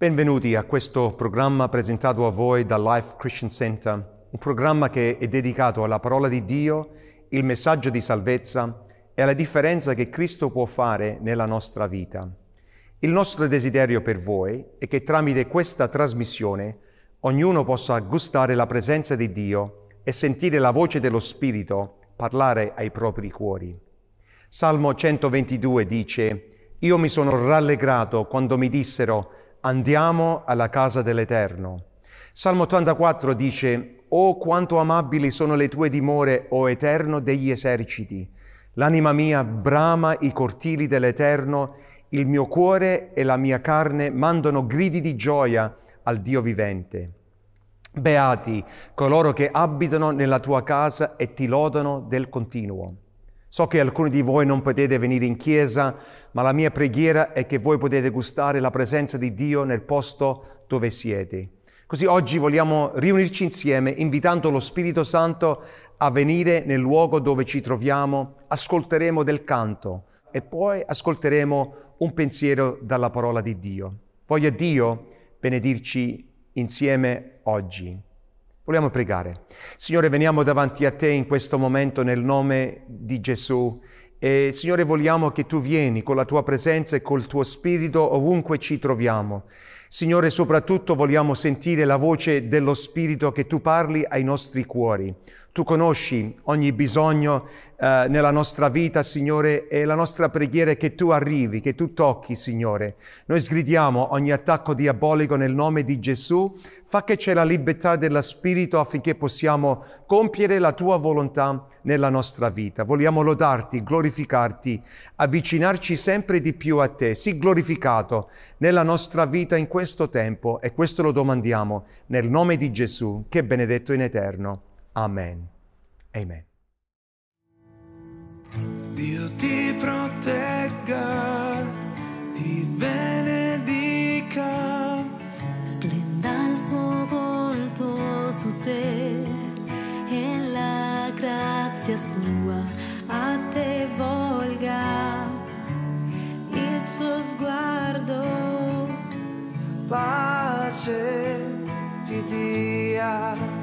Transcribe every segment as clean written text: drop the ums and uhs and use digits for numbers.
Benvenuti a questo programma presentato a voi dal Life Christian Center, un programma che è dedicato alla parola di Dio, il messaggio di salvezza e alla differenza che Cristo può fare nella nostra vita. Il nostro desiderio per voi è che tramite questa trasmissione ognuno possa gustare la presenza di Dio e sentire la voce dello Spirito parlare ai propri cuori. Salmo 122 dice: «Io mi sono rallegrato quando mi dissero: andiamo alla casa dell'Eterno». Salmo 84 dice: «Oh, quanto amabili sono le tue dimore, o Eterno degli eserciti! L'anima mia brama i cortili dell'Eterno, il mio cuore e la mia carne mandano gridi di gioia al Dio vivente». Beati coloro che abitano nella tua casa e ti lodano del continuo. So che alcuni di voi non potete venire in chiesa, ma la mia preghiera è che voi potete gustare la presenza di Dio nel posto dove siete. Così oggi vogliamo riunirci insieme, invitando lo Spirito Santo a venire nel luogo dove ci troviamo. Ascolteremo del canto e poi ascolteremo un pensiero dalla parola di Dio. Voglia Dio benedirci insieme oggi. Vogliamo pregare. Signore, veniamo davanti a Te in questo momento nel nome di Gesù e Signore vogliamo che Tu vieni con la Tua presenza e col Tuo Spirito ovunque ci troviamo. Signore, soprattutto vogliamo sentire la voce dello Spirito, che Tu parli ai nostri cuori. Tu conosci ogni bisogno nella nostra vita, Signore, e la nostra preghiera è che Tu arrivi, che Tu tocchi, Signore. Noi sgridiamo ogni attacco diabolico nel nome di Gesù. Fa che c'è la libertà dello Spirito affinché possiamo compiere la Tua volontà nella nostra vita. Vogliamo lodarti, glorificarti, avvicinarci sempre di più a Te. Sii glorificato nella nostra vita in questo tempo, e questo lo domandiamo nel nome di Gesù, che è benedetto in eterno. Amen. Amen. Dio ti protegga, ti benedica, splenda il suo volto su te e la grazia sua a te volga, il suo sguardo pace ti dia.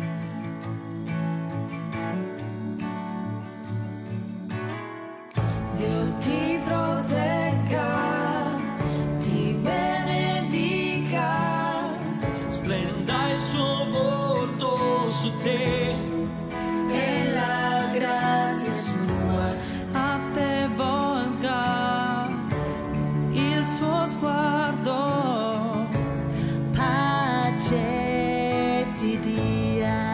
Dio ti protegga, ti benedica, splenda il suo volto su te e la grazia sua A te volga il suo sguardo, pace ti dia.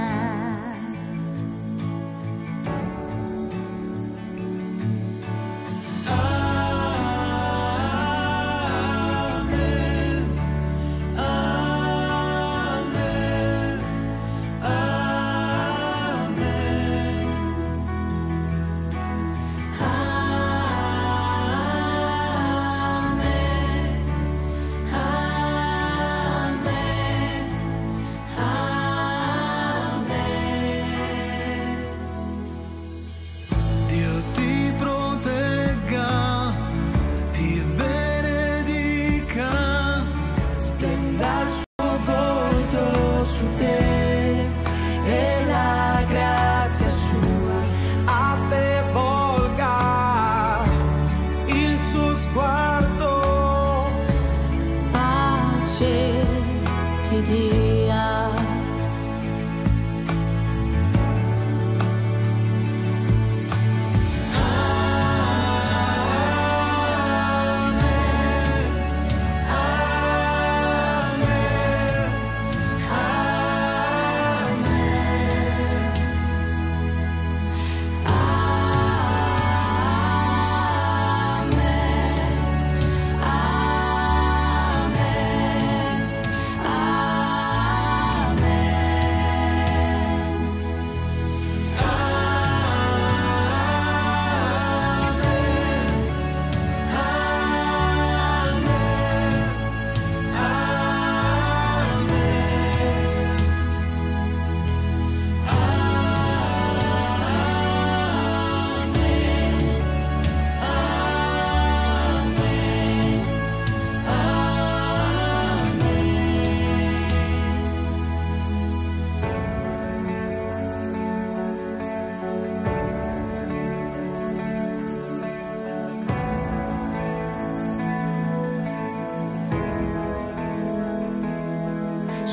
Dio ti protegga, ti benedica, splenda il suo volto su te e la grazia sua a te volga, il suo sguardo Pace ti dia. Amen.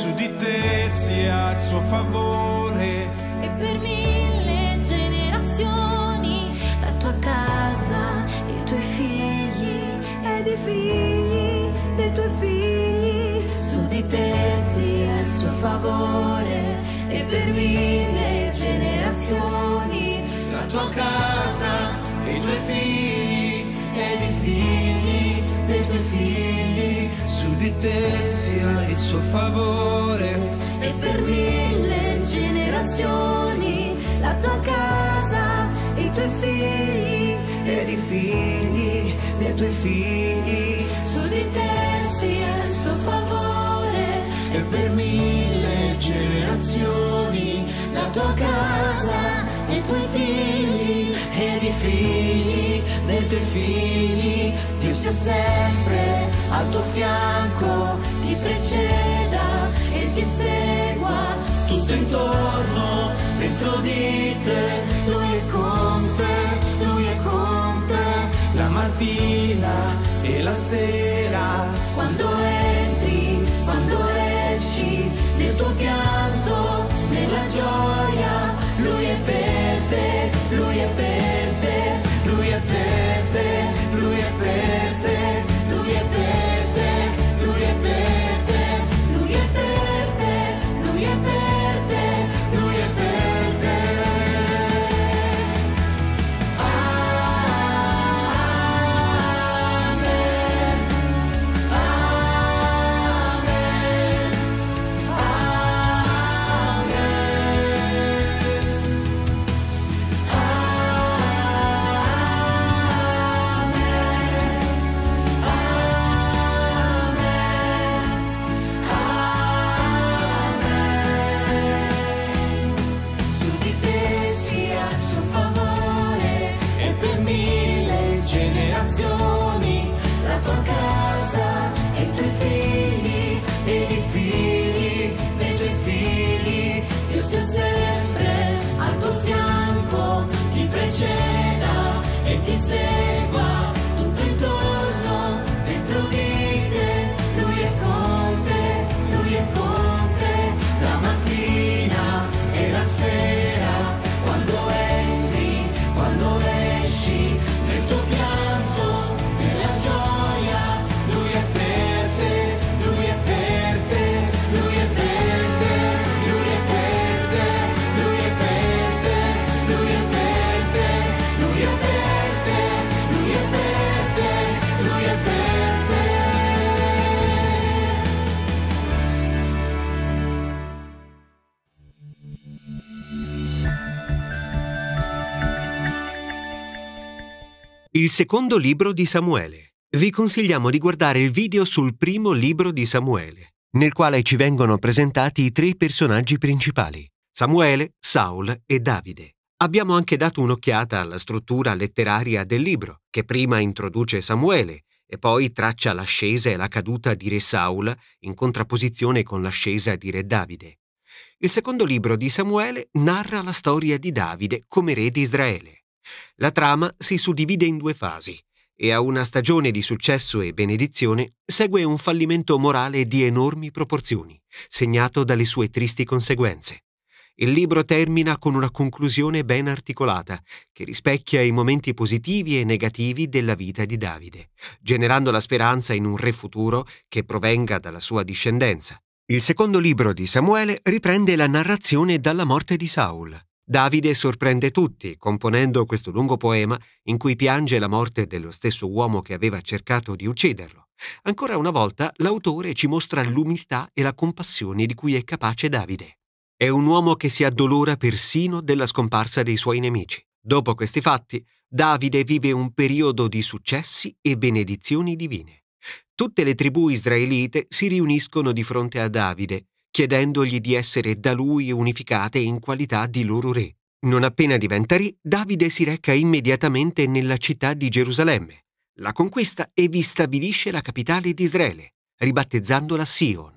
su di te sia il suo favore. E per 1000 generazioni la tua casa, i tuoi figli ed i figli dei tuoi figli. Su di te sia il suo favore. E per 1000 generazioni La tua casa e i tuoi figli ed i figli dei tuoi figli, su di te sia il suo favore. e per 1000 generazioni la tua casa, i tuoi figli Ed i figli dei tuoi figli, su di te sia il suo favore. e per 1000 generazioni la tua casa e i tuoi figli ed i figli dei tuoi figli. Dio sia sempre al tuo fianco, Ti preceda e ti segua tutto intorno, dentro di te. Lui è con te, lui è con te. La mattina e la sera, Quando entri, quando esci, nel tuo pianto, nella gioia, lui è per te, lui è per te, lui è per te, lui è per te, lui è per te, lui è per te, lui è per te, lui è per te, lui è per te. Su di te sia il suo favore e per 1000 generazioni la tua casa e i tuoi figli ed i figli dei tuoi figli. Dio sia sempre al tuo fianco, ti preceda e ti segua tutto intorno, dentro di te. Lui è con te, lui è con te. La mattina e la sera, quando entri, quando esci, nel tuo pianto, nella gioia, lui è per te, lui è per te, lui è per te, lui è per te, lui è per te, lui è per te, lui è per te, lui è per te, lui è per te. Il secondo libro di Samuele. Vi consigliamo di guardare il video sul primo libro di Samuele, nel quale ci vengono presentati i 3 personaggi principali: Samuele, Saul e Davide. Abbiamo anche dato un'occhiata alla struttura letteraria del libro, che prima introduce Samuele e poi traccia l'ascesa e la caduta di re Saul in contrapposizione con l'ascesa di re Davide. Il secondo libro di Samuele narra la storia di Davide come re di Israele. La trama si suddivide in 2 fasi e a una stagione di successo e benedizione segue un fallimento morale di enormi proporzioni, segnato dalle sue tristi conseguenze. Il libro termina con una conclusione ben articolata, che rispecchia i momenti positivi e negativi della vita di Davide, generando la speranza in un re futuro che provenga dalla sua discendenza. Il secondo libro di Samuele riprende la narrazione dalla morte di Saul. Davide sorprende tutti, componendo questo lungo poema in cui piange la morte dello stesso uomo che aveva cercato di ucciderlo. Ancora una volta, l'autore ci mostra l'umiltà e la compassione di cui è capace Davide. È un uomo che si addolora persino della scomparsa dei suoi nemici. Dopo questi fatti, Davide vive un periodo di successi e benedizioni divine. Tutte le tribù israelite si riuniscono di fronte a Davide, chiedendogli di essere da lui unificate in qualità di loro re. Non appena diventa re, Davide si reca immediatamente nella città di Gerusalemme, la conquista e vi stabilisce la capitale di Israele, ribattezzandola Sion.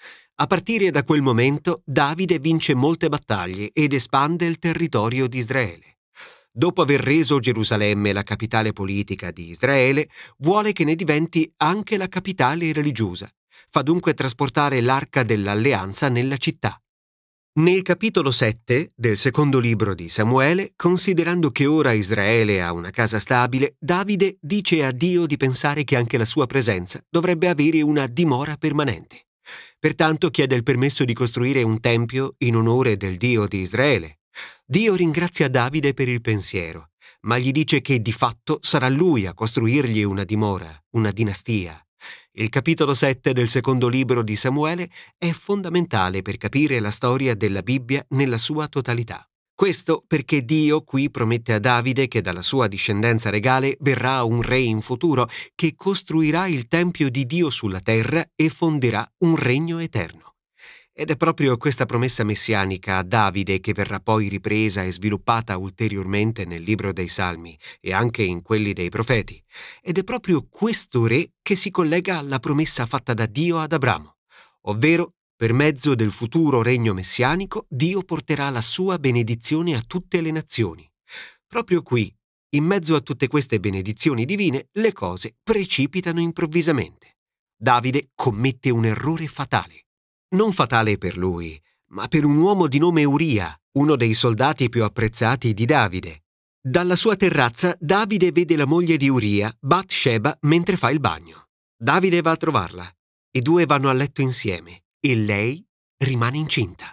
A partire da quel momento, Davide vince molte battaglie ed espande il territorio di Israele. Dopo aver reso Gerusalemme la capitale politica di Israele, vuole che ne diventi anche la capitale religiosa, Fa dunque trasportare l'arca dell'alleanza nella città. Nel capitolo 7 del secondo libro di Samuele, considerando che ora Israele ha una casa stabile, Davide dice a Dio di pensare che anche la sua presenza dovrebbe avere una dimora permanente. Pertanto chiede il permesso di costruire un tempio in onore del Dio di Israele. Dio ringrazia Davide per il pensiero, ma gli dice che di fatto sarà lui a costruirgli una dimora, una dinastia. Il capitolo 7 del secondo libro di Samuele è fondamentale per capire la storia della Bibbia nella sua totalità. Questo perché Dio qui promette a Davide che dalla sua discendenza regale verrà un re in futuro che costruirà il tempio di Dio sulla terra e fonderà un regno eterno. Ed è proprio questa promessa messianica a Davide che verrà poi ripresa e sviluppata ulteriormente nel libro dei Salmi e anche in quelli dei profeti. Ed è proprio questo re che si collega alla promessa fatta da Dio ad Abramo, ovvero per mezzo del futuro regno messianico Dio porterà la sua benedizione a tutte le nazioni. Proprio qui, in mezzo a tutte queste benedizioni divine, le cose precipitano improvvisamente. Davide commette un errore fatale. Non fatale per lui, ma per un uomo di nome Uria, uno dei soldati più apprezzati di Davide. Dalla sua terrazza Davide vede la moglie di Uria, Bathsheba, mentre fa il bagno. Davide va a trovarla. I due vanno a letto insieme e lei rimane incinta.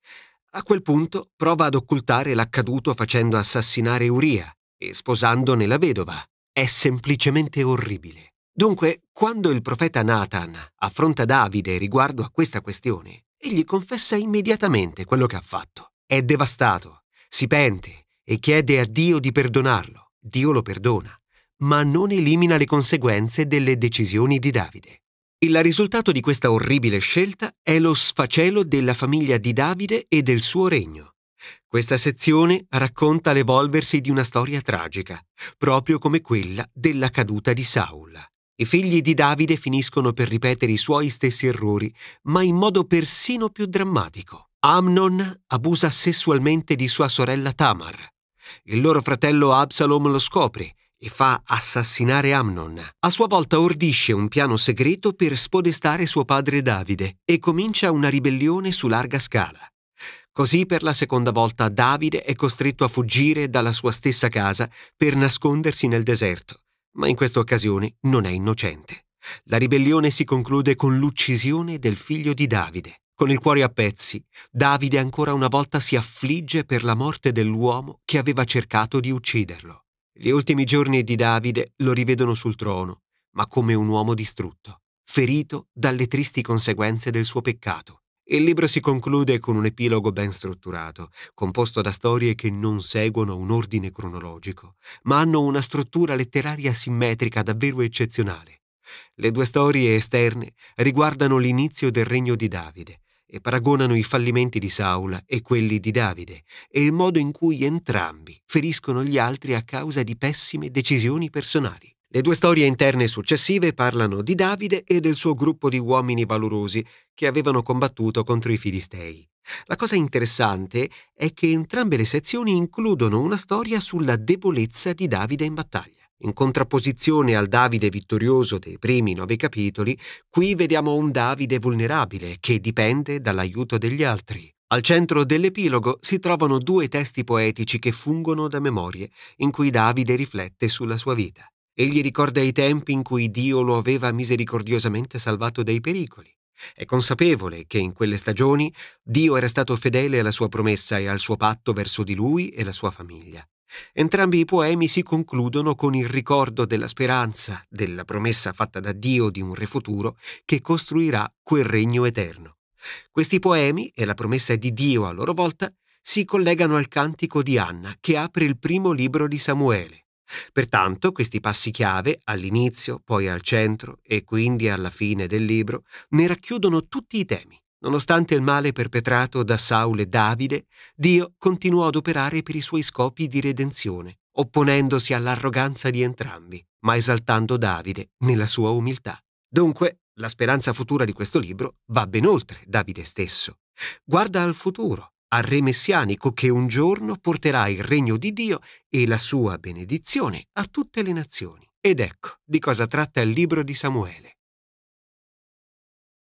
A quel punto prova ad occultare l'accaduto facendo assassinare Uria e sposandone la vedova. È semplicemente orribile. Dunque, quando il profeta Nathan affronta Davide riguardo a questa questione, egli confessa immediatamente quello che ha fatto. È devastato, si pente e chiede a Dio di perdonarlo. Dio lo perdona, ma non elimina le conseguenze delle decisioni di Davide. Il risultato di questa orribile scelta è lo sfacelo della famiglia di Davide e del suo regno. Questa sezione racconta l'evolversi di una storia tragica, proprio come quella della caduta di Saul. I figli di Davide finiscono per ripetere i suoi stessi errori, ma in modo persino più drammatico. Amnon abusa sessualmente di sua sorella Tamar. Il loro fratello Absalom lo scopre e fa assassinare Amnon. A sua volta ordisce un piano segreto per spodestare suo padre Davide e comincia una ribellione su larga scala. Così per la seconda volta Davide è costretto a fuggire dalla sua stessa casa per nascondersi nel deserto. Ma in questa occasione non è innocente. La ribellione si conclude con l'uccisione del figlio di Davide. Con il cuore a pezzi, Davide ancora una volta si affligge per la morte dell'uomo che aveva cercato di ucciderlo. Gli ultimi giorni di Davide lo rivedono sul trono, ma come un uomo distrutto, ferito dalle tristi conseguenze del suo peccato. Il libro si conclude con un epilogo ben strutturato, composto da storie che non seguono un ordine cronologico, ma hanno una struttura letteraria simmetrica davvero eccezionale. Le due storie esterne riguardano l'inizio del regno di Davide e paragonano i fallimenti di Saul e quelli di Davide e il modo in cui entrambi feriscono gli altri a causa di pessime decisioni personali. Le due storie interne successive parlano di Davide e del suo gruppo di uomini valorosi che avevano combattuto contro i Filistei. La cosa interessante è che entrambe le sezioni includono una storia sulla debolezza di Davide in battaglia. In contrapposizione al Davide vittorioso dei primi 9 capitoli, qui vediamo un Davide vulnerabile che dipende dall'aiuto degli altri. Al centro dell'epilogo si trovano 2 testi poetici che fungono da memorie, in cui Davide riflette sulla sua vita. Egli ricorda i tempi in cui Dio lo aveva misericordiosamente salvato dai pericoli. È consapevole che in quelle stagioni Dio era stato fedele alla sua promessa e al suo patto verso di lui e la sua famiglia. Entrambi i poemi si concludono con il ricordo della speranza, della promessa fatta da Dio di un re futuro che costruirà quel regno eterno. Questi poemi e la promessa di Dio a loro volta si collegano al cantico di Anna che apre il primo libro di Samuele. Pertanto questi passi chiave, all'inizio, poi al centro e quindi alla fine del libro, ne racchiudono tutti i temi. Nonostante il male perpetrato da Saul e Davide, Dio continuò ad operare per i suoi scopi di redenzione, opponendosi all'arroganza di entrambi, ma esaltando Davide nella sua umiltà. Dunque, la speranza futura di questo libro va ben oltre Davide stesso. Guarda al futuro, al re messianico che un giorno porterà il regno di Dio e la sua benedizione a tutte le nazioni. Ed ecco di cosa tratta il libro di Samuele.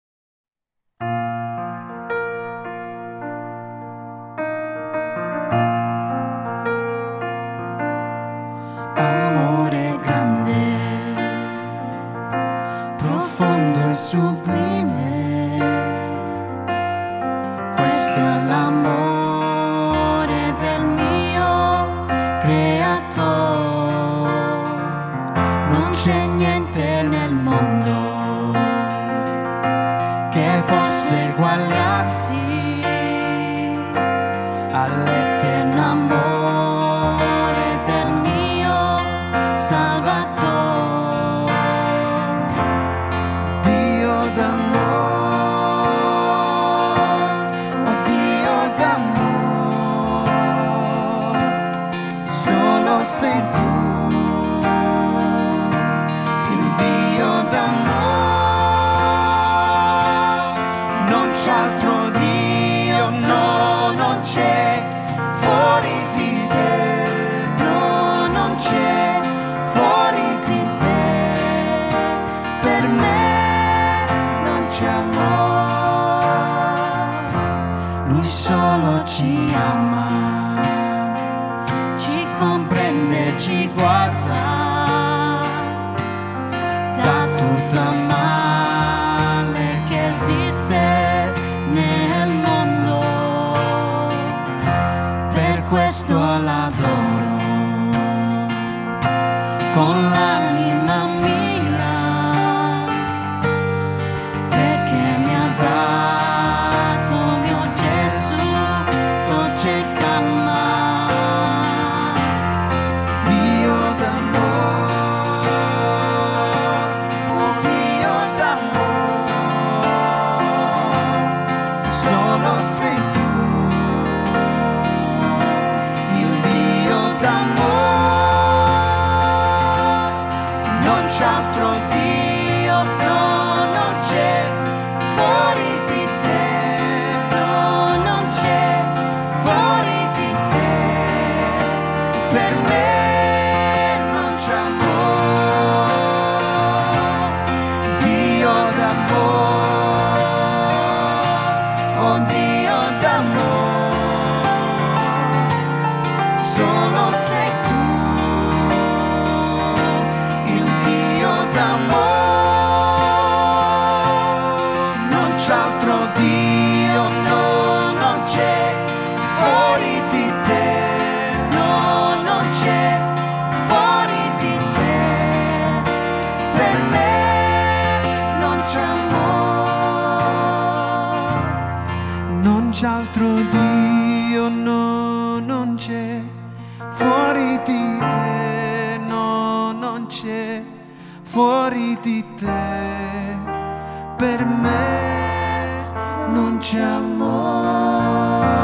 profondo e sublime. Questo è l'amore del mio creatore. Non c'è niente nel mondo che possa eguagliarsi all'eterno amore del mio Salvatore. Dio d'amore, oh Dio d'amore, solo sei tu. Altro Dio, no, non c'è fuori di te, no, non c'è fuori di te, per me non c'è amore, Lui solo ci ama, ci comprende, ci guarda, da tutta male che esiste nel mondo, per questo l'adoro con l'anima mia, perché mi ha dato mio Gesù dolce calma. Dio d'amore, oh Dio d'amore, solo sei tu, il Dio d'amore, non c'è altro Dio, no, non c'è fuori di te, no, non c'è fuori di te, per me non c'è amore, Dio d'amore, oh Dio d'amore, solo sei tu, il Dio d'amore, non c'è altro Dio, no, non c'è fuori di te, no, non c'è fuori di te, per me non c'è amore, non c'è altro Dio, no, non c'è fuori di te, no, non c'è fuori di te, per me non c'è amore.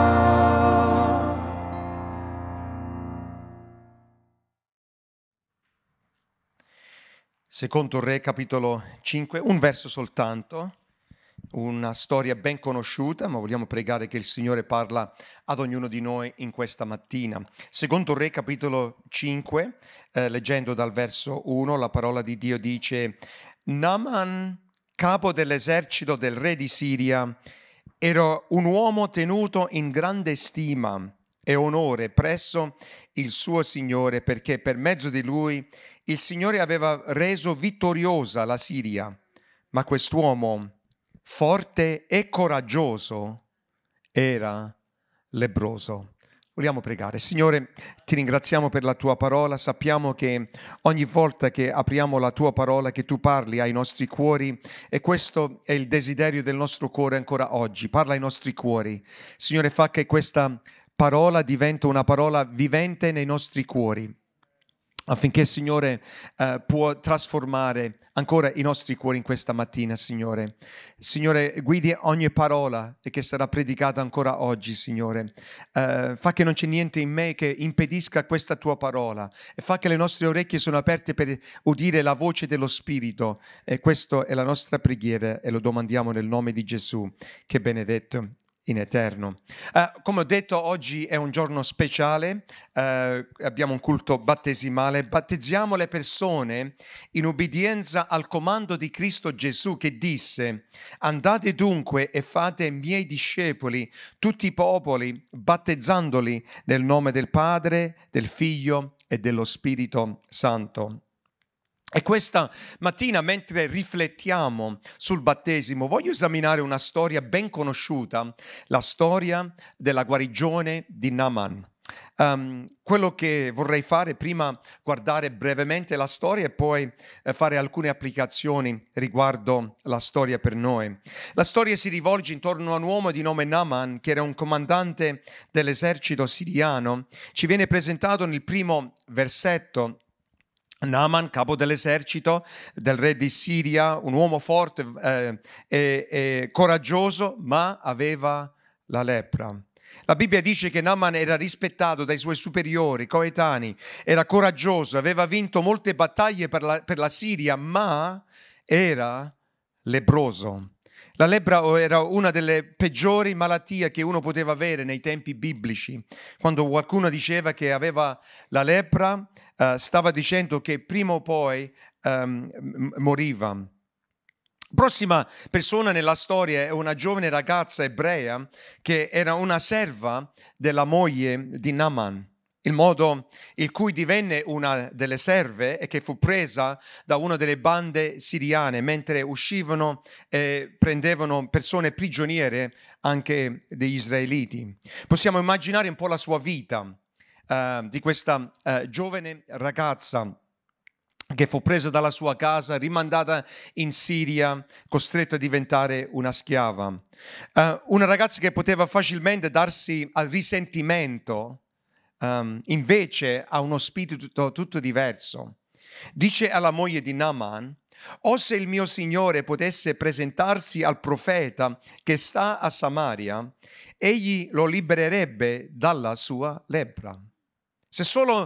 Secondo Re, capitolo 5, un verso soltanto, una storia ben conosciuta, ma vogliamo pregare che il Signore parla ad ognuno di noi in questa mattina. Secondo Re, capitolo 5, leggendo dal verso 1, la parola di Dio dice: Naaman, capo dell'esercito del re di Siria, era un uomo tenuto in grande stima e onore presso il suo Signore, perché per mezzo di lui il Signore aveva reso vittoriosa la Siria. Ma quest'uomo, forte e coraggioso, era lebbroso. Vogliamo pregare. Signore, ti ringraziamo per la tua parola. Sappiamo che ogni volta che apriamo la tua parola, che tu parli ai nostri cuori, e questo è il desiderio del nostro cuore ancora oggi. Parla ai nostri cuori. Signore, fa che questa parola diventi una parola vivente nei nostri cuori, affinché, Signore, può trasformare ancora i nostri cuori in questa mattina, Signore. Signore, guidi ogni parola che sarà predicata ancora oggi, Signore. Fa che non c'è niente in me che impedisca questa tua parola, e fa che le nostre orecchie sono aperte per udire la voce dello Spirito. E questa è la nostra preghiera e lo domandiamo nel nome di Gesù, che è benedetto in eterno. Come ho detto, oggi è un giorno speciale, abbiamo un culto battesimale, battezziamo le persone in obbedienza al comando di Cristo Gesù, che disse: andate dunque e fate miei discepoli tutti i popoli, battezzandoli nel nome del Padre, del Figlio e dello Spirito Santo. E questa mattina, mentre riflettiamo sul battesimo, voglio esaminare una storia ben conosciuta, la storia della guarigione di Naaman. Quello che vorrei fare prima, guardare brevemente la storia e poi fare alcune applicazioni riguardo la storia per noi. La storia si rivolge intorno a un uomo di nome Naaman, che era un comandante dell'esercito siriano. Ci viene presentato nel primo versetto Naaman, capo dell'esercito del re di Siria, un uomo forte e coraggioso, ma aveva la lepra. La Bibbia dice che Naaman era rispettato dai suoi superiori, coetanei, era coraggioso, aveva vinto molte battaglie per la Siria, ma era lebbroso. La lebbra era una delle peggiori malattie che uno poteva avere nei tempi biblici. Quando qualcuno diceva che aveva la lebbra, stava dicendo che prima o poi moriva. Prossima persona nella storia è una giovane ragazza ebrea che era una serva della moglie di Naaman. Il modo in cui divenne una delle serve è che fu presa da una delle bande siriane mentre uscivano e prendevano persone prigioniere anche degli israeliti. Possiamo immaginare un po' la sua vita di questa giovane ragazza che fu presa dalla sua casa, rimandata in Siria, costretta a diventare una schiava. Una ragazza che poteva facilmente darsi al risentimento, invece ha uno spirito tutto diverso. Dice alla moglie di Naaman: «O se il mio signore potesse presentarsi al profeta che sta a Samaria, egli lo libererebbe dalla sua lebbra». Se solo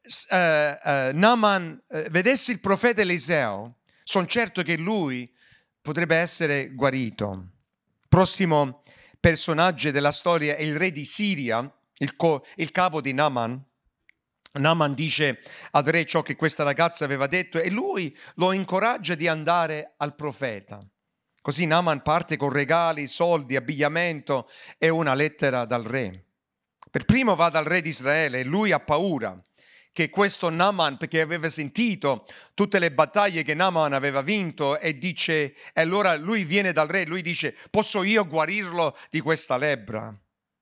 Naaman vedesse il profeta Eliseo, sono certo che lui potrebbe essere guarito. Prossimo personaggio della storia è il re di Siria, il capo di Naaman. Naaman dice al re ciò che questa ragazza aveva detto e lui lo incoraggia di andare al profeta. Così Naaman parte con regali, soldi, abbigliamento e una lettera dal re. Per primo va dal re di Israele e lui ha paura che questo Naaman, perché aveva sentito tutte le battaglie che Naaman aveva vinto, e dice, e allora lui viene dal re, lui dice: posso io guarirlo di questa lebbra?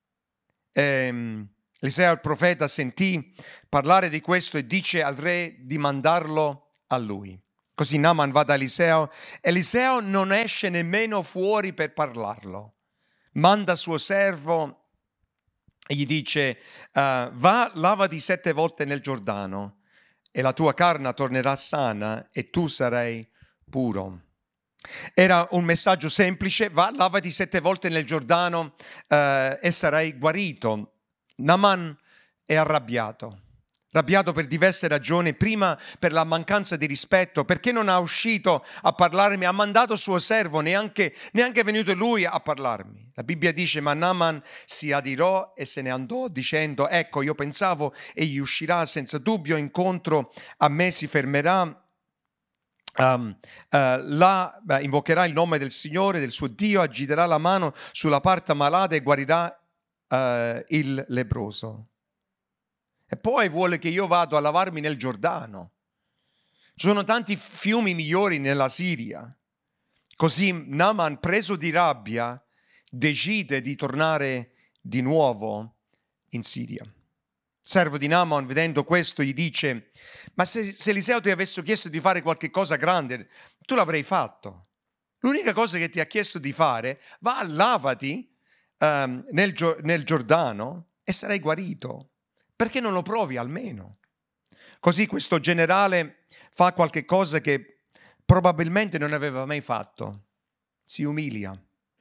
Eliseo il profeta sentì parlare di questo e dice al re di mandarlo a lui. Così Naaman va da Eliseo. Eliseo non esce nemmeno fuori per parlarlo. Manda suo servo e gli dice: va, lavati 7 volte nel Giordano e la tua carne tornerà sana e tu sarai puro. Era un messaggio semplice: va, lavati 7 volte nel Giordano e sarai guarito. Naaman è arrabbiato per diverse ragioni. Prima, per la mancanza di rispetto, perché non è uscito a parlarmi, ha mandato suo servo, neanche è venuto lui a parlarmi. La Bibbia dice: ma Naaman si adirò e se ne andò dicendo: ecco, io pensavo egli uscirà senza dubbio incontro a me, si fermerà, invocherà il nome del Signore, del suo Dio, agiterà la mano sulla parte malata e guarirà il lebbroso. E poi vuole che io vado a lavarmi nel Giordano. Ci sono tanti fiumi migliori nella Siria. Così Naaman, preso di rabbia, decide di tornare di nuovo in Siria. Il servo di Naaman, vedendo questo, gli dice: ma se Eliseo ti avesse chiesto di fare qualche cosa grande, tu l'avrei fatto. L'unica cosa che ti ha chiesto di fare: va, lavati nel Giordano e sarai guarito. Perché non lo provi almeno? Così questo generale fa qualche cosa che probabilmente non aveva mai fatto. Si umilia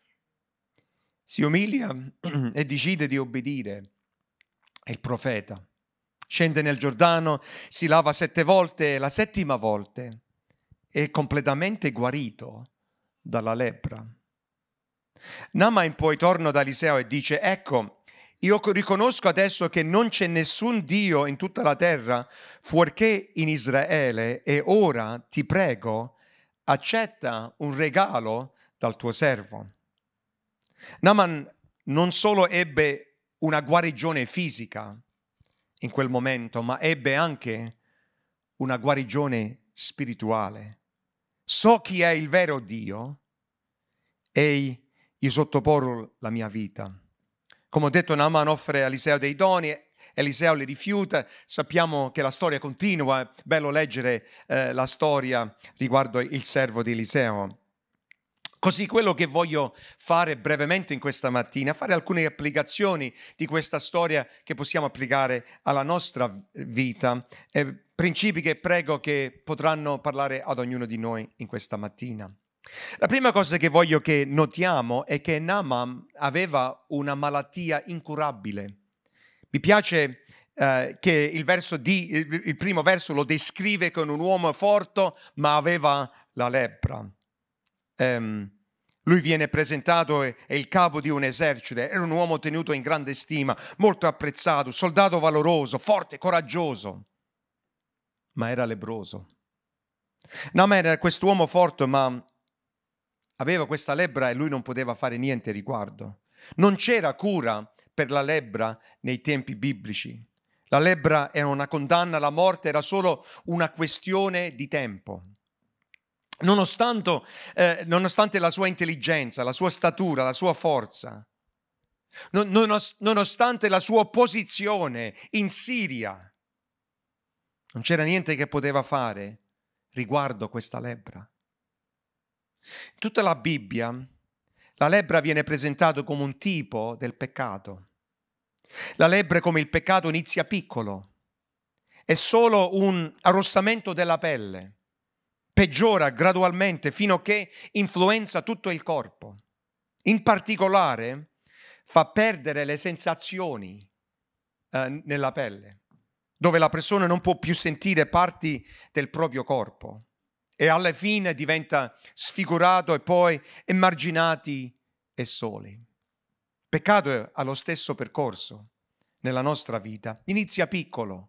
e decide di obbedire il profeta. Scende nel Giordano, si lava 7 volte, la 7ª volta è completamente guarito dalla lebbra. Naaman poi torna da Eliseo e dice: ecco, io riconosco adesso che non c'è nessun Dio in tutta la terra fuorché in Israele, e ora ti prego, accetta un regalo dal tuo servo. Naaman non solo ebbe una guarigione fisica in quel momento, ma ebbe anche una guarigione spirituale. So chi è il vero Dio e gli sottoporrò la mia vita. Come ho detto, Naaman offre a Eliseo dei doni, Eliseo li rifiuta. Sappiamo che la storia continua, è bello leggere la storia riguardo il servo di Eliseo. Così quello che voglio fare brevemente in questa mattina, fare alcune applicazioni di questa storia che possiamo applicare alla nostra vita, principi che prego che potranno parlare ad ognuno di noi in questa mattina. La prima cosa che voglio che notiamo è che Naaman aveva una malattia incurabile. Mi piace che il primo verso lo descrive con un uomo forte, ma aveva la lebbra. Lui viene presentato, è il capo di un esercito, era un uomo tenuto in grande stima, molto apprezzato, soldato valoroso, forte, coraggioso, ma era lebbroso. Naaman era quest'uomo forte, ma aveva questa lebbra e lui non poteva fare niente riguardo. Non c'era cura per la lebbra nei tempi biblici. La lebbra era una condanna alla morte, era solo una questione di tempo. Nonostante la sua intelligenza, la sua statura, la sua forza, nonostante la sua posizione in Siria, non c'era niente che poteva fare riguardo questa lebbra. In tutta la Bibbia, la lebbra viene presentata come un tipo del peccato. La lebbra, come il peccato, inizia piccolo, è solo un arrossamento della pelle. Peggiora gradualmente fino a che influenza tutto il corpo. In particolare fa perdere le sensazioni nella pelle, dove la persona non può più sentire parti del proprio corpo e alla fine diventa sfigurato e poi emarginati e soli. Peccato ha lo stesso percorso nella nostra vita. Inizia piccolo.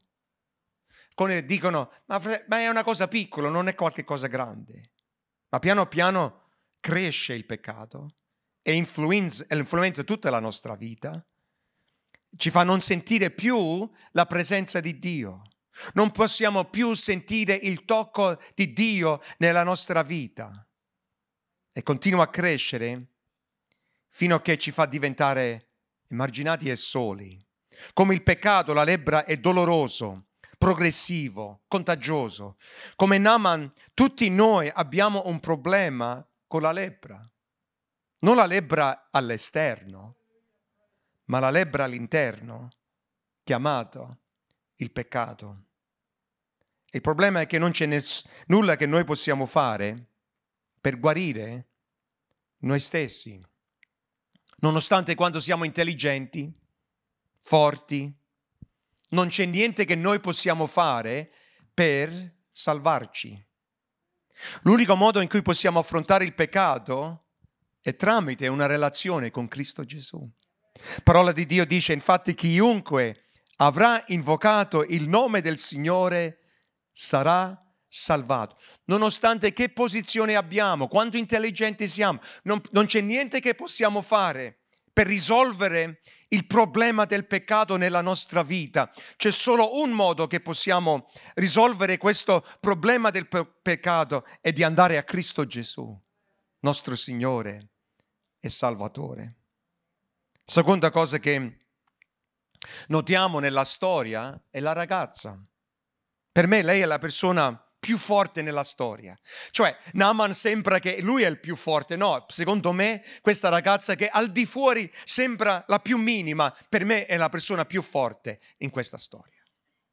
Dicono, ma è una cosa piccola, non è qualche cosa grande. Ma piano piano cresce il peccato e influenza tutta la nostra vita. Ci fa non sentire più la presenza di Dio. Non possiamo più sentire il tocco di Dio nella nostra vita. E continua a crescere fino a che ci fa diventare emarginati e soli. Come il peccato, la lebbra è doloroso, progressivo, contagioso. Come Naaman, tutti noi abbiamo un problema con la lebbra. Non la lebbra all'esterno, ma la lebbra all'interno, chiamato il peccato. Il problema è che non c'è nulla che noi possiamo fare per guarire noi stessi. Nonostante quanto siamo intelligenti, forti, non c'è niente che noi possiamo fare per salvarci. L'unico modo in cui possiamo affrontare il peccato è tramite una relazione con Cristo Gesù. La parola di Dio dice, infatti, chiunque avrà invocato il nome del Signore sarà salvato. Nonostante che posizione abbiamo, quanto intelligenti siamo, non c'è niente che possiamo fare per risolvere il problema del peccato nella nostra vita. C'è solo un modo che possiamo risolvere questo problema del peccato, è di andare a Cristo Gesù, nostro Signore e Salvatore. Seconda cosa che notiamo nella storia è la ragazza. Per me lei è la persona più forte nella storia. Cioè, Naaman sembra che lui è il più forte. No, secondo me questa ragazza che al di fuori sembra la più minima, per me è la persona più forte in questa storia.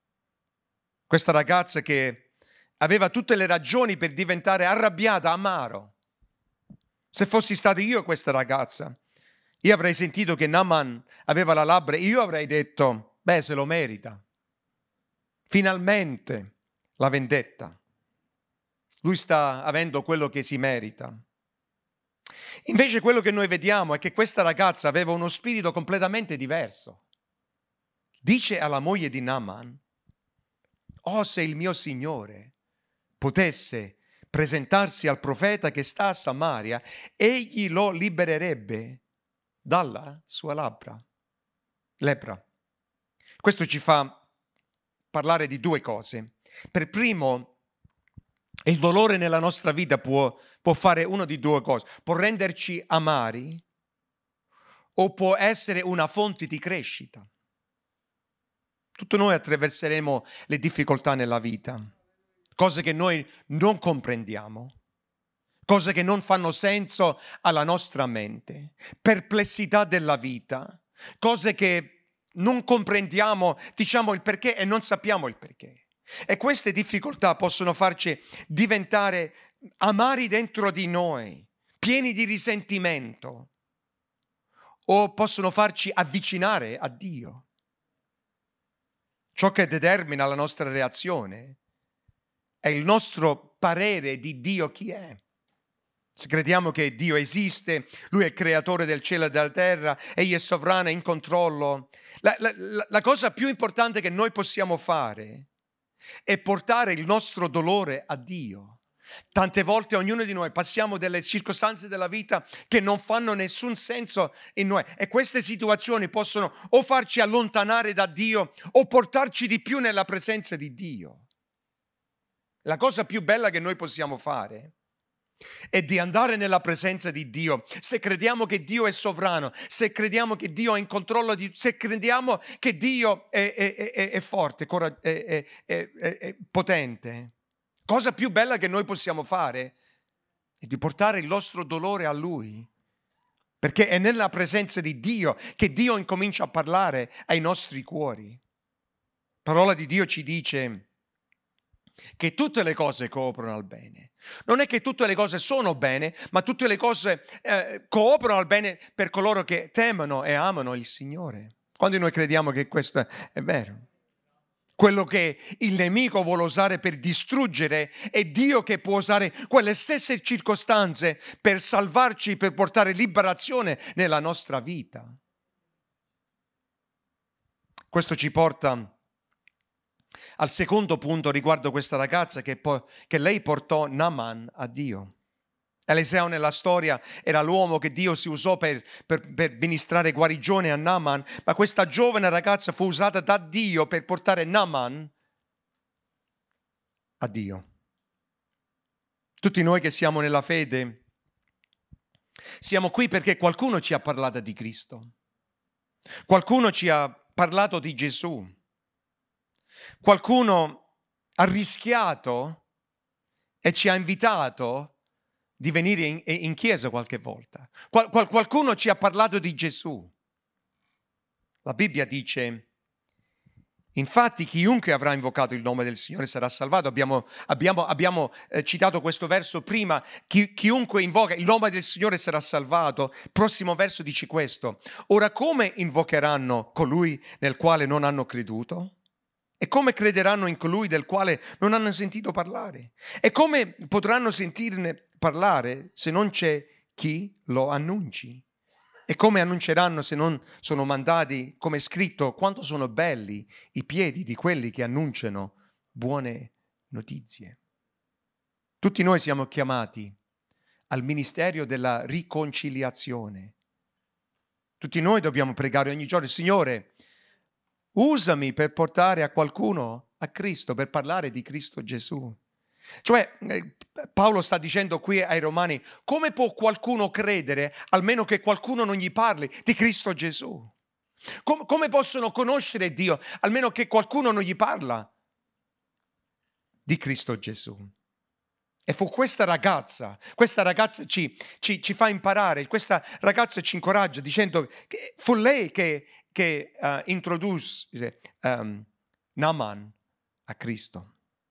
Questa ragazza che aveva tutte le ragioni per diventare arrabbiata, amaro. Se fossi stato io questa ragazza, io avrei sentito che Naaman aveva la labbra e io avrei detto, beh, se lo merita. Finalmente la vendetta. Lui sta avendo quello che si merita. Invece quello che noi vediamo è che questa ragazza aveva uno spirito completamente diverso. Dice alla moglie di Naaman, oh, se il mio Signore potesse presentarsi al profeta che sta a Samaria, egli lo libererebbe dalla sua lebbra. Questo ci fa parlare di due cose. Per primo, Il dolore nella nostra vita può fare una di due cose. Può renderci amari o può essere una fonte di crescita. Tutti noi attraverseremo le difficoltà nella vita, cose che noi non comprendiamo, cose che non fanno senso alla nostra mente, perplessità della vita, cose che non comprendiamo, diciamo il perché e non sappiamo il perché. E queste difficoltà possono farci diventare amari dentro di noi, pieni di risentimento, o possono farci avvicinare a Dio. Ciò che determina la nostra reazione è il nostro parere di Dio chi è. Se crediamo che Dio esiste, Lui è il creatore del cielo e della terra, Egli è sovrano, è in controllo, la cosa più importante che noi possiamo fare è portare il nostro dolore a Dio. Tante volte ognuno di noi passiamo delle circostanze della vita che non fanno nessun senso in noi e queste situazioni possono o farci allontanare da Dio o portarci di più nella presenza di Dio. La cosa più bella che noi possiamo fare è di andare nella presenza di Dio. Se crediamo che Dio è sovrano, se crediamo che Dio è in controllo, se crediamo che Dio è forte, è potente, cosa più bella che noi possiamo fare è di portare il nostro dolore a Lui, perché è nella presenza di Dio che Dio incomincia a parlare ai nostri cuori. La parola di Dio ci dice che tutte le cose cooperano al bene. Non è che tutte le cose sono bene, ma tutte le cose cooperano al bene per coloro che temono e amano il Signore. Quando noi crediamo che questo è vero. Quello che il nemico vuole usare per distruggere è Dio che può usare quelle stesse circostanze per salvarci, per portare liberazione nella nostra vita. Questo ci porta al secondo punto riguardo questa ragazza che lei portò Naaman a Dio. Eliseo nella storia era l'uomo che Dio si usò per ministrare guarigione a Naaman, ma questa giovane ragazza fu usata da Dio per portare Naaman a Dio. Tutti noi che siamo nella fede siamo qui perché qualcuno ci ha parlato di Cristo, qualcuno ci ha parlato di Gesù, qualcuno ha rischiato e ci ha invitato di venire in chiesa qualche volta. Qualcuno ci ha parlato di Gesù. La Bibbia dice, infatti chiunque avrà invocato il nome del Signore sarà salvato. Abbiamo citato questo verso prima, chiunque invoca il nome del Signore sarà salvato. Il prossimo verso dice questo, ora come invocheranno colui nel quale non hanno creduto? E come crederanno in colui del quale non hanno sentito parlare? E come potranno sentirne parlare se non c'è chi lo annunci? E come annunceranno se non sono mandati, come è scritto, quanto sono belli i piedi di quelli che annunciano buone notizie? Tutti noi siamo chiamati al ministero della riconciliazione. Tutti noi dobbiamo pregare ogni giorno, Signore, usami per portare a qualcuno a Cristo, per parlare di Cristo Gesù. Cioè, Paolo sta dicendo qui ai Romani, come può qualcuno credere, almeno che qualcuno non gli parli di Cristo Gesù? Come possono conoscere Dio, almeno che qualcuno non gli parla di Cristo Gesù? E fu questa ragazza ci fa imparare, questa ragazza ci incoraggia dicendo che fu lei che introdusse Naaman a Cristo.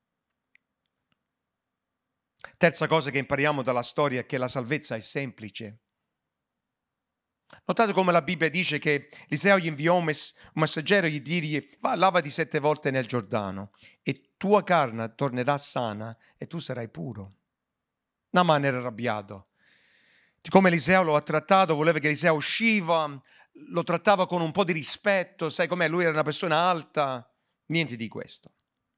Terza cosa che impariamo dalla storia è che la salvezza è semplice. Notate come la Bibbia dice che Eliseo gli inviò un messaggero e gli dirgli va, lavati 7 volte nel Giordano e tua carne tornerà sana e tu sarai puro. Naaman era arrabbiato di come Eliseo lo ha trattato, voleva che Eliseo usciva, lo trattava con un po' di rispetto, sai com'è, lui era una persona alta, niente di questo.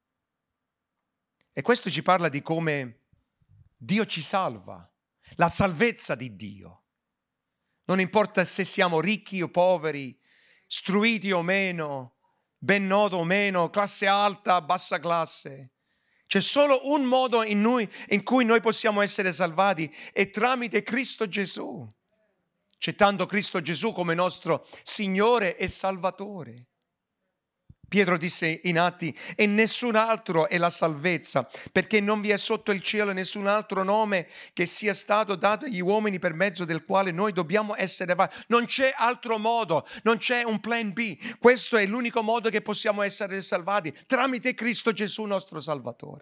E questo ci parla di come Dio ci salva, la salvezza di Dio. Non importa se siamo ricchi o poveri, istruiti o meno, ben noto o meno, classe alta, bassa classe. C'è solo un modo in cui noi possiamo essere salvati, è tramite Cristo Gesù, accettando Cristo Gesù come nostro Signore e Salvatore. Pietro disse in Atti: e nessun altro è la salvezza, perché non vi è sotto il cielo nessun altro nome che sia stato dato agli uomini per mezzo del quale noi dobbiamo essere salvati. Non c'è altro modo, non c'è un plan B. Questo è l'unico modo che possiamo essere salvati, tramite Cristo Gesù nostro Salvatore.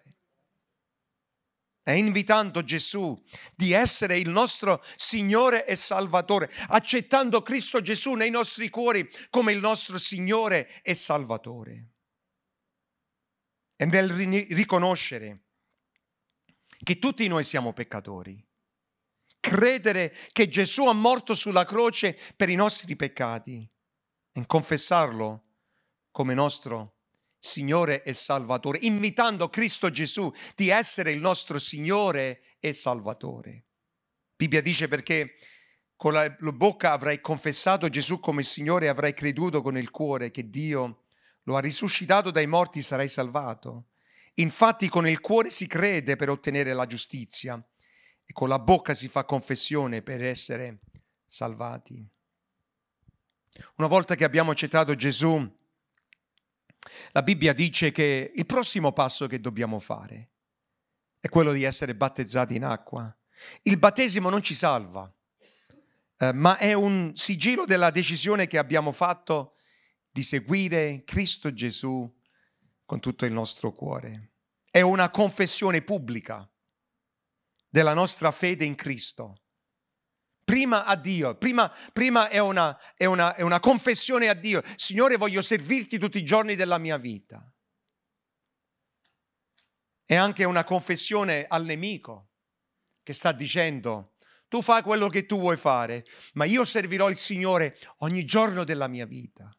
E invitando Gesù di essere il nostro Signore e Salvatore, accettando Cristo Gesù nei nostri cuori come il nostro Signore e Salvatore. E nel riconoscere che tutti noi siamo peccatori, credere che Gesù ha morto sulla croce per i nostri peccati e confessarlo come nostro Signore e Salvatore, invitando Cristo Gesù di essere il nostro Signore e Salvatore. La Bibbia dice: perché con la bocca avrai confessato Gesù come Signore e avrai creduto con il cuore che Dio lo ha risuscitato dai morti, sarai salvato. Infatti con il cuore si crede per ottenere la giustizia e con la bocca si fa confessione per essere salvati. Una volta che abbiamo accettato Gesù, la Bibbia dice che il prossimo passo che dobbiamo fare è quello di essere battezzati in acqua. Il battesimo non ci salva, ma è un sigillo della decisione che abbiamo fatto di seguire Cristo Gesù con tutto il nostro cuore. È una confessione pubblica della nostra fede in Cristo. Prima a Dio, prima è una confessione a Dio: Signore, voglio servirti tutti i giorni della mia vita. È anche una confessione al nemico che sta dicendo: tu fai quello che tu vuoi fare, ma io servirò il Signore ogni giorno della mia vita.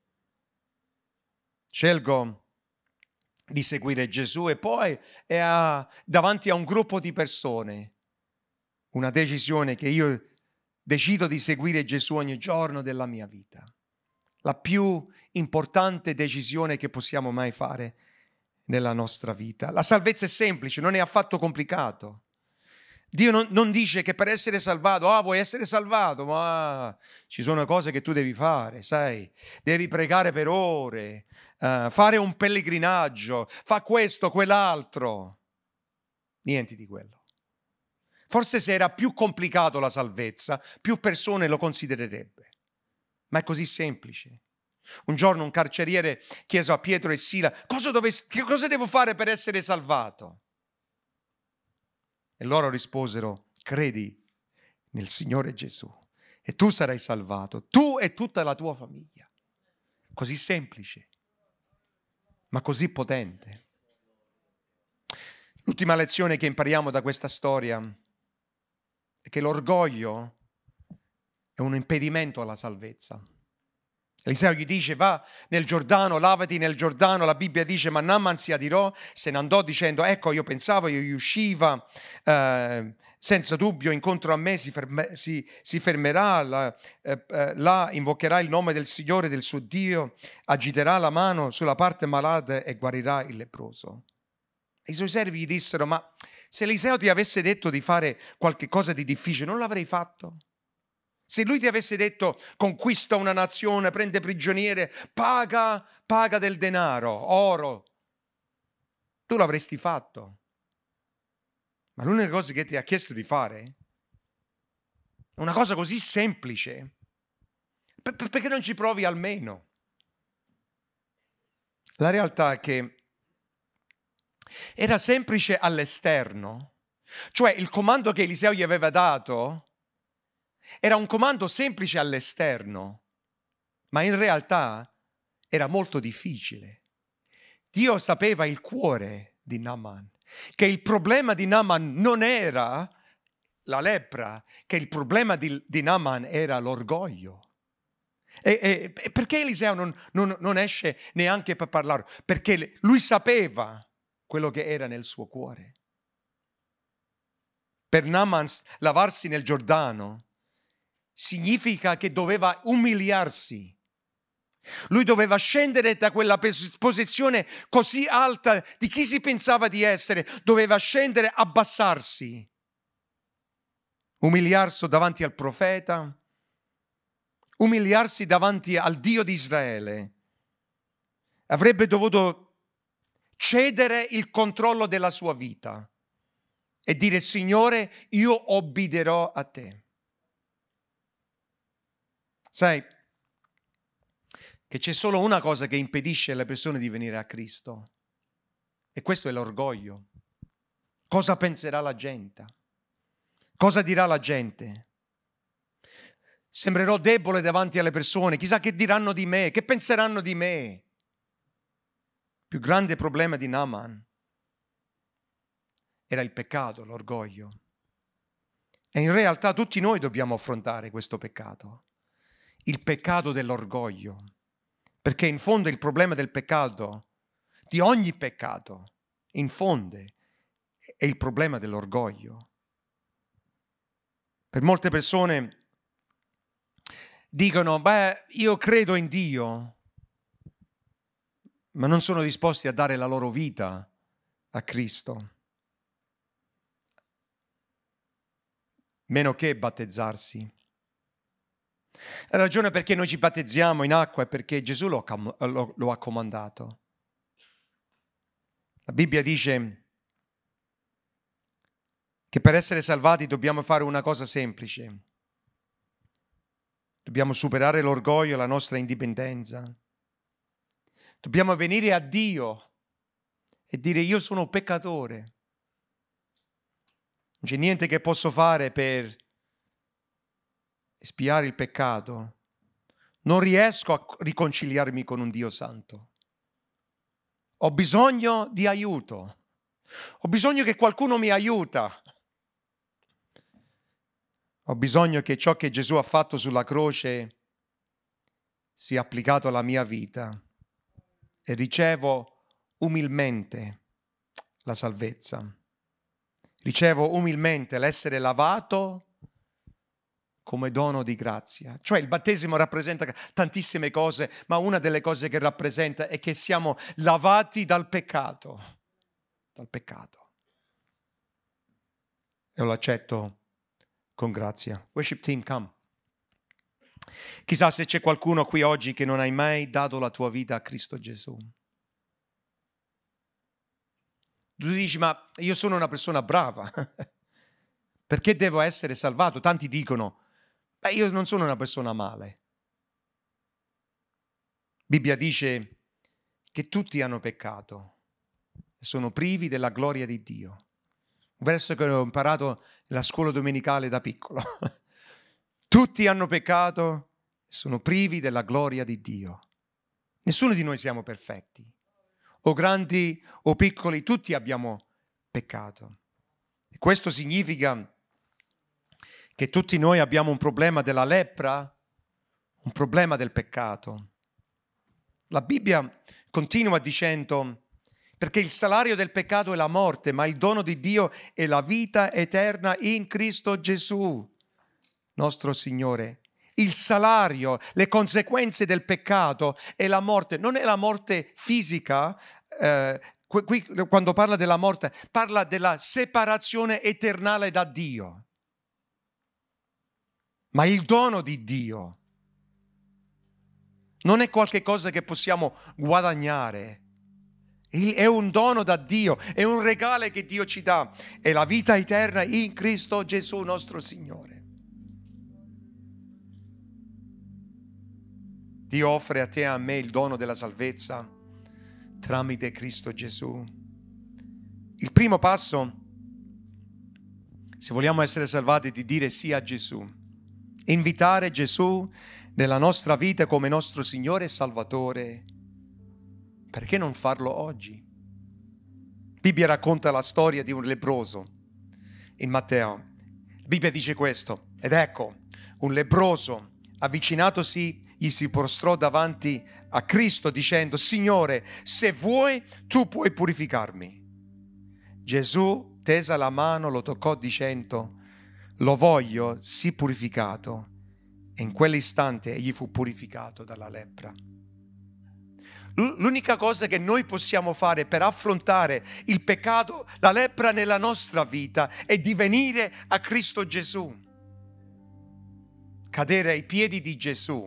Scelgo di seguire Gesù e poi davanti a un gruppo di persone, una decisione che io decido di seguire Gesù ogni giorno della mia vita. La più importante decisione che possiamo mai fare nella nostra vita. La salvezza è semplice, non è affatto complicato. Dio non dice che per essere salvato, vuoi essere salvato, ma ci sono cose che tu devi fare, sai? Devi pregare per ore, fare un pellegrinaggio, fa questo, quell'altro. Niente di quello. Forse se era più complicato la salvezza, più persone lo considererebbe. Ma è così semplice. Un giorno un carceriere chiese a Pietro e Sila: cosa devo fare per essere salvato? E loro risposero: credi nel Signore Gesù e tu sarai salvato, tu e tutta la tua famiglia. Così semplice, ma così potente. L'ultima lezione che impariamo da questa storia è che l'orgoglio è un impedimento alla salvezza. Eliseo gli dice: va nel Giordano, lavati nel Giordano. La Bibbia dice: ma Naaman si adirò, se ne andò dicendo: ecco, io pensavo, io usciva, senza dubbio incontro a me si fermerà, là invocherà il nome del Signore, del suo Dio, agiterà la mano sulla parte malata e guarirà il leproso. E i suoi servi gli dissero: ma se Eliseo ti avesse detto di fare qualche cosa di difficile, non l'avrei fatto? Se lui ti avesse detto: conquista una nazione, prende prigioniere, paga del denaro, oro, tu l'avresti fatto. Ma l'unica cosa che ti ha chiesto di fare è una cosa così semplice. Perché non ci provi almeno? La realtà è che era semplice all'esterno, cioè il comando che Eliseo gli aveva dato era un comando semplice all'esterno, ma in realtà era molto difficile. Dio sapeva il cuore di Naaman, che il problema di Naaman non era la lebbra, che il problema di Naaman era l'orgoglio. E perché Eliseo non esce neanche per parlare? Perché lui sapeva quello che era nel suo cuore. Per Naaman lavarsi nel Giordano significa che doveva umiliarsi Lui doveva scendere da quella posizione così alta di chi si pensava di essere, doveva scendere, abbassarsi, umiliarsi davanti al profeta, umiliarsi davanti al Dio di Israele. Avrebbe dovuto cedere il controllo della sua vita e dire: Signore, io obbederò a te. Sai che c'è solo una cosa che impedisce alle persone di venire a Cristo, e questo è l'orgoglio. Cosa penserà la gente? Cosa dirà la gente? Sembrerò debole davanti alle persone, chissà che diranno di me, che penseranno di me. Il più grande problema di Naaman era il peccato, l'orgoglio. E in realtà tutti noi dobbiamo affrontare questo peccato, il peccato dell'orgoglio, perché in fondo il problema del peccato, di ogni peccato, in fondo è il problema dell'orgoglio. Per molte persone dicono: beh, io credo in Dio, ma non sono disposti a dare la loro vita a Cristo, meno che battezzarsi. La ragione perché noi ci battezziamo in acqua è perché Gesù lo ha comandato. La Bibbia dice che per essere salvati dobbiamo fare una cosa semplice. Dobbiamo superare l'orgoglio e la nostra indipendenza. Dobbiamo venire a Dio e dire: io sono peccatore. Non c'è niente che posso fare per espiare il peccato. Non riesco a riconciliarmi con un Dio santo. Ho bisogno di aiuto. Ho bisogno che qualcuno mi aiuta. Ho bisogno che ciò che Gesù ha fatto sulla croce sia applicato alla mia vita e ricevo umilmente la salvezza. Ricevo umilmente l'essere lavato come dono di grazia. Cioè il battesimo rappresenta tantissime cose, ma una delle cose che rappresenta è che siamo lavati dal peccato. Dal peccato. E lo accetto con grazia. Worship team, come. Chissà se c'è qualcuno qui oggi che non hai mai dato la tua vita a Cristo Gesù. Tu dici: ma io sono una persona brava, perché devo essere salvato? Tanti dicono: beh, io non sono una persona male. La Bibbia dice che tutti hanno peccato e sono privi della gloria di Dio. Un verso che ho imparato nella scuola domenicale da piccolo. Tutti hanno peccato e sono privi della gloria di Dio. Nessuno di noi siamo perfetti. O grandi o piccoli, tutti abbiamo peccato. E questo significa che tutti noi abbiamo un problema della lepra, un problema del peccato. La Bibbia continua dicendo: perché il salario del peccato è la morte, ma il dono di Dio è la vita eterna in Cristo Gesù, nostro Signore. Il salario, le conseguenze del peccato è la morte. Non è la morte fisica. Qui quando parla della morte, parla della separazione eternale da Dio. Ma il dono di Dio non è qualche cosa che possiamo guadagnare. È un dono da Dio, è un regalo che Dio ci dà. È la vita eterna in Cristo Gesù, nostro Signore. Dio offre a te e a me il dono della salvezza tramite Cristo Gesù. Il primo passo, se vogliamo essere salvati, è di dire sì a Gesù. Invitare Gesù nella nostra vita come nostro Signore e Salvatore. Perché non farlo oggi? La Bibbia racconta la storia di un lebbroso in Matteo. La Bibbia dice questo: ed ecco, un lebbroso avvicinatosi gli si prostrò davanti a Cristo dicendo: Signore, se vuoi tu puoi purificarmi. Gesù tesa la mano, lo toccò dicendo: lo voglio, sii purificato. E in quell'istante egli fu purificato dalla lebbra. L'unica cosa che noi possiamo fare per affrontare il peccato, la lepra nella nostra vita, è di venire a Cristo Gesù, cadere ai piedi di Gesù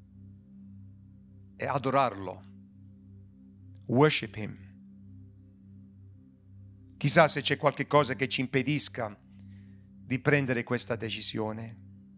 e adorarlo. Worship Him. Chissà se c'è qualche cosa che ci impedisca di prendere questa decisione.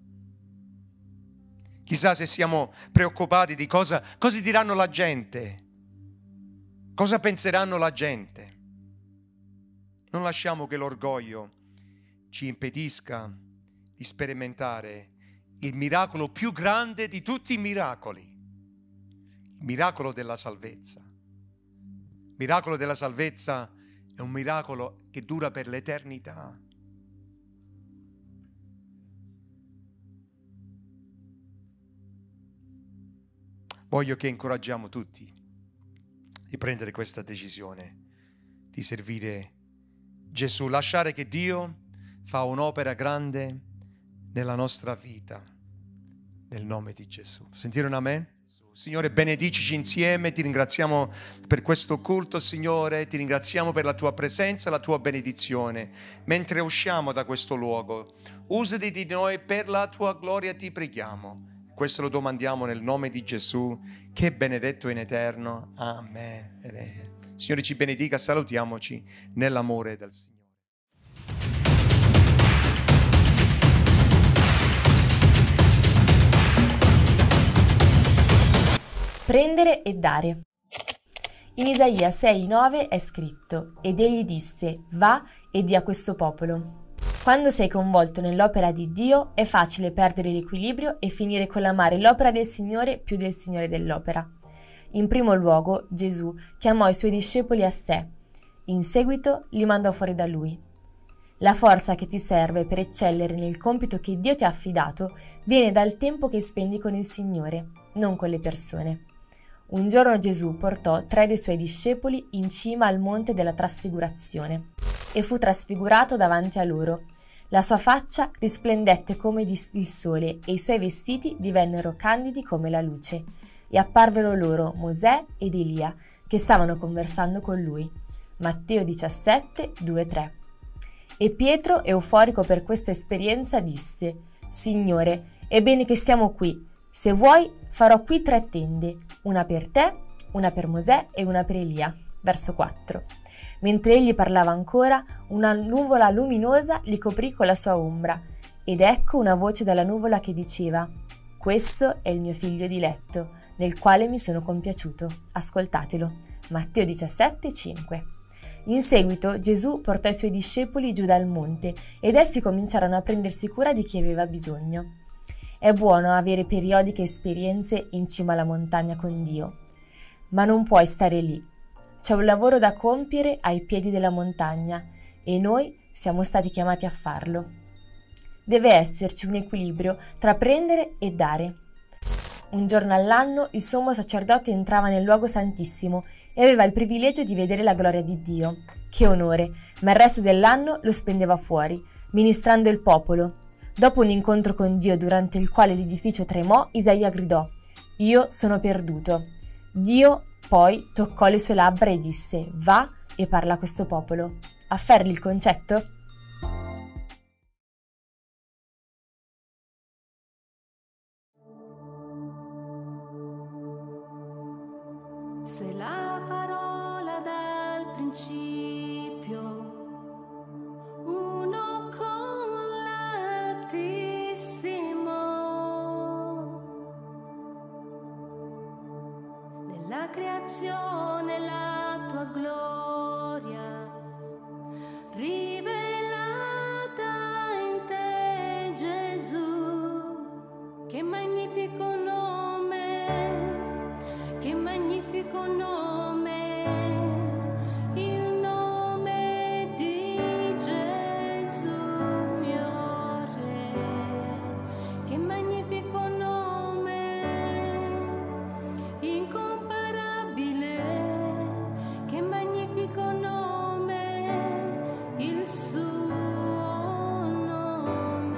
Chissà se siamo preoccupati di cosa diranno la gente, cosa penseranno la gente. Non lasciamo che l'orgoglio ci impedisca di sperimentare il miracolo più grande di tutti i miracoli, il miracolo della salvezza. Il miracolo della salvezza è un miracolo che dura per l'eternità. Voglio che incoraggiamo tutti di prendere questa decisione, di servire Gesù, lasciare che Dio fa un'opera grande nella nostra vita, nel nome di Gesù. Sentire un amen? Signore, benedicici insieme, ti ringraziamo per questo culto, Signore, ti ringraziamo per la tua presenza e la tua benedizione. Mentre usciamo da questo luogo, usati di noi per la tua gloria, ti preghiamo. Questo lo domandiamo nel nome di Gesù, che è benedetto in eterno. Amen. Signore ci benedica, salutiamoci nell'amore del Signore. Prendere e dare. In Isaia 6,9 è scritto: ed egli disse, va e di a questo popolo. Quando sei coinvolto nell'opera di Dio è facile perdere l'equilibrio e finire con l'amare l'opera del Signore più del Signore dell'opera. In primo luogo Gesù chiamò i suoi discepoli a sé, in seguito li mandò fuori da lui. La forza che ti serve per eccellere nel compito che Dio ti ha affidato viene dal tempo che spendi con il Signore, non con le persone. Un giorno Gesù portò 3 dei suoi discepoli in cima al monte della trasfigurazione e fu trasfigurato davanti a loro. La sua faccia risplendette come il sole e i suoi vestiti divennero candidi come la luce. E apparvero loro Mosè ed Elia che stavano conversando con lui. Matteo 17, 2-3. E Pietro, euforico per questa esperienza, disse: Signore, è bene che stiamo qui. Se vuoi, farò qui 3 tende, una per te, una per Mosè e una per Elia. Verso 4. Mentre egli parlava ancora, una nuvola luminosa li coprì con la sua ombra, ed ecco una voce dalla nuvola che diceva: Questo è il mio figlio diletto, nel quale mi sono compiaciuto. Ascoltatelo. Matteo 17, 5. In seguito Gesù portò i suoi discepoli giù dal monte ed essi cominciarono a prendersi cura di chi aveva bisogno. È buono avere periodiche esperienze in cima alla montagna con Dio, ma non puoi stare lì. C'è un lavoro da compiere ai piedi della montagna e noi siamo stati chiamati a farlo. Deve esserci un equilibrio tra prendere e dare. Un giorno all'anno il sommo sacerdote entrava nel luogo santissimo e aveva il privilegio di vedere la gloria di Dio. Che onore! Ma il resto dell'anno lo spendeva fuori, ministrando il popolo. Dopo un incontro con Dio durante il quale l'edificio tremò, Isaia gridò: Io sono perduto. Dio poi toccò le sue labbra e disse: Va e parla a questo popolo. Afferri il concetto? Se la parola dal principio uno con l'Altissimo, nella creazione la tua gloria rivelata in te, Gesù. Che magnifico nome, che magnifico nome, il nome di Gesù mio Re. Che magnifico nome, incomparabile, che magnifico nome, il suo nome.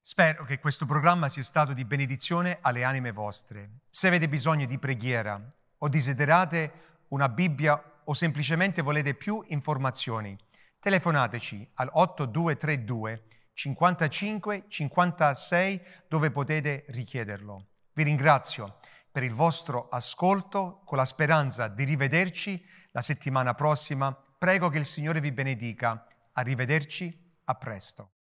Spero che questo programma sia stato di benedizione alle anime vostre. Se avete bisogno di preghiera o desiderate una Bibbia o semplicemente volete più informazioni, telefonateci al 8232 55 56 dove potete richiederlo. Vi ringrazio per il vostro ascolto con la speranza di rivederci la settimana prossima. Prego che il Signore vi benedica. Arrivederci, a presto.